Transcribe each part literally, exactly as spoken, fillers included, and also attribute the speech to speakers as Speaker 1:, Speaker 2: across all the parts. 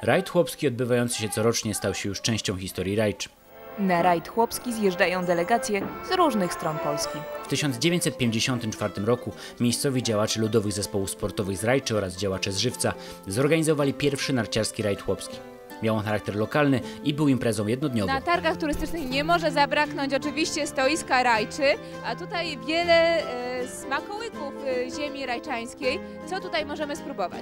Speaker 1: Rajd chłopski odbywający się corocznie stał się już częścią historii rajczy.
Speaker 2: Na rajd chłopski zjeżdżają delegacje z różnych stron Polski.
Speaker 1: W tysiąc dziewięćset pięćdziesiątym czwartym roku miejscowi działacze ludowych zespołów sportowych z Rajczy oraz działacze z Żywca zorganizowali pierwszy narciarski rajd chłopski. Miał on charakter lokalny i był imprezą jednodniową.
Speaker 3: Na targach turystycznych nie może zabraknąć oczywiście stoiska Rajczy, a tutaj wiele e, smakołyków e, ziemi rajczańskiej. Co tutaj możemy spróbować?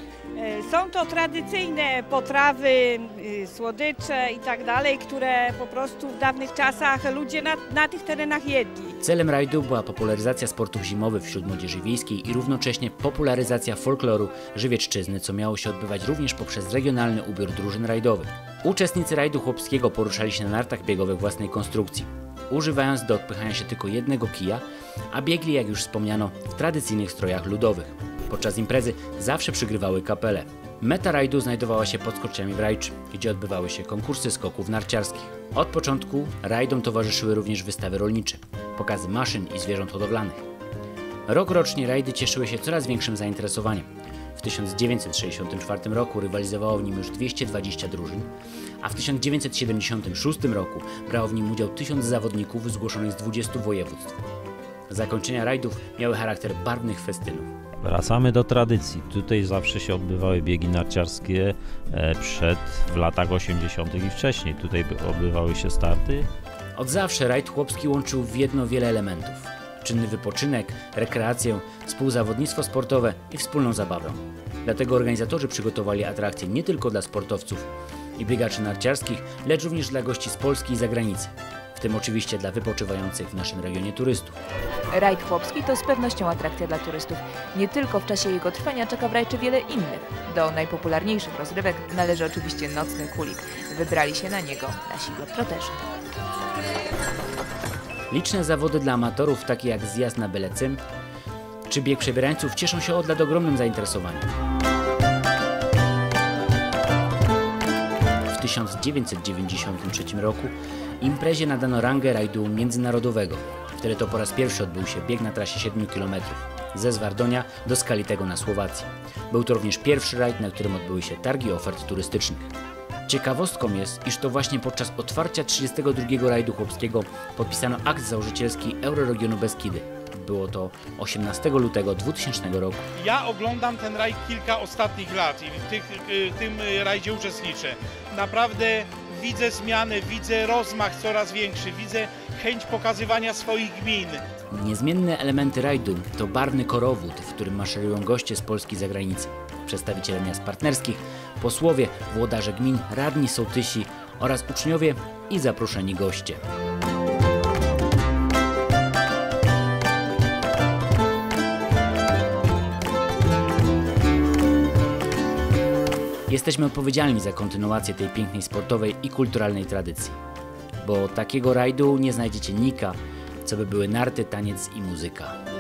Speaker 4: Są to tradycyjne potrawy, słodycze i tak dalej, które po prostu w dawnych czasach ludzie na, na tych terenach jedli.
Speaker 1: Celem rajdu była popularyzacja sportów zimowych wśród młodzieży wiejskiej i równocześnie popularyzacja folkloru żywiecczyzny, co miało się odbywać również poprzez regionalny ubiór drużyn rajdowych. Uczestnicy rajdu chłopskiego poruszali się na nartach biegowych własnej konstrukcji, używając do odpychania się tylko jednego kija, a biegli, jak już wspomniano, w tradycyjnych strojach ludowych. Podczas imprezy zawsze przygrywały kapele. Meta rajdu znajdowała się pod Skoczniami w Rajczy, gdzie odbywały się konkursy skoków narciarskich. Od początku rajdom towarzyszyły również wystawy rolnicze, pokazy maszyn i zwierząt hodowlanych. Rokrocznie rajdy cieszyły się coraz większym zainteresowaniem. W tysiąc dziewięćset sześćdziesiątym czwartym roku rywalizowało w nim już dwieście dwadzieścia drużyn, a w tysiąc dziewięćset siedemdziesiątym szóstym roku brało w nim udział tysiąc zawodników zgłoszonych z dwudziestu województw. Zakończenia rajdów miały charakter barwnych festynów.
Speaker 5: Wracamy do tradycji. Tutaj zawsze się odbywały biegi narciarskie przed, w latach osiemdziesiątych i wcześniej. Tutaj odbywały się starty.
Speaker 1: Od zawsze rajd chłopski łączył w jedno wiele elementów. Czynny wypoczynek, rekreację, współzawodnictwo sportowe i wspólną zabawę. Dlatego organizatorzy przygotowali atrakcje nie tylko dla sportowców i biegaczy narciarskich, lecz również dla gości z Polski i zagranicy. W tym oczywiście dla wypoczywających w naszym regionie turystów.
Speaker 2: Rajd chłopski to z pewnością atrakcja dla turystów. Nie tylko w czasie jego trwania czeka w Rajczy wiele innych. Do najpopularniejszych rozrywek należy oczywiście nocny kulik. Wybrali się na niego nasi globetrotterzy.
Speaker 1: Liczne zawody dla amatorów, takie jak zjazd na byle cym czy bieg przebierańców, cieszą się od lat ogromnym zainteresowaniem. W tysiąc dziewięćset dziewięćdziesiątym trzecim roku imprezie nadano rangę rajdu międzynarodowego. Wtedy to po raz pierwszy odbył się bieg na trasie siedmiu kilometrów ze Zwardonia do Skalitego na Słowacji. Był to również pierwszy rajd, na którym odbyły się targi ofert turystycznych. Ciekawostką jest, iż to właśnie podczas otwarcia trzydziestego drugiego rajdu chłopskiego podpisano akt założycielski Euroregionu Beskidy. Było to osiemnastego lutego dwutysięcznego roku.
Speaker 6: Ja oglądam ten rajd kilka ostatnich lat i w, tych, w tym rajdzie uczestniczę. Naprawdę widzę zmiany, widzę rozmach coraz większy, widzę chęć pokazywania swoich gmin.
Speaker 1: Niezmienne elementy rajdu to barwny korowód, w którym maszerują goście z Polski i zagranicy, przedstawiciele miast partnerskich, posłowie, włodarze gmin, radni, sołtysi oraz uczniowie i zaproszeni goście. Jesteśmy odpowiedzialni za kontynuację tej pięknej sportowej i kulturalnej tradycji, bo takiego rajdu nie znajdziecie nika, co by były narty, taniec i muzyka.